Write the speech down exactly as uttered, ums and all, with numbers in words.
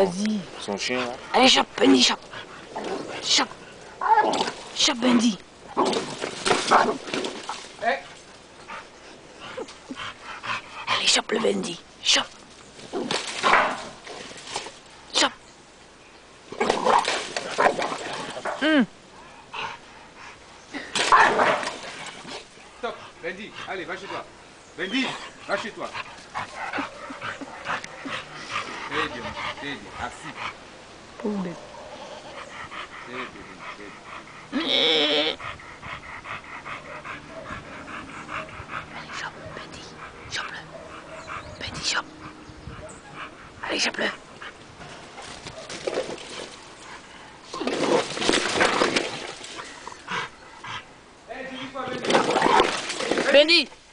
Vas-y. Son chien là. Allez, chope, Bendy, chope. Chope. Chope, Bendy. Hey. Allez, chope le Bendy. Chope. Chope. Hum. Stop, Bendy, allez, va chez toi. Bendy, va chez toi. Très bien, très bien, assis. Pauvre bébé. Très bien, très bien. Allez, chope, Bendy. Chope-le. Bendy, chope. Allez, chope-le. Hey, je dis quoi, Bendy? Bendy.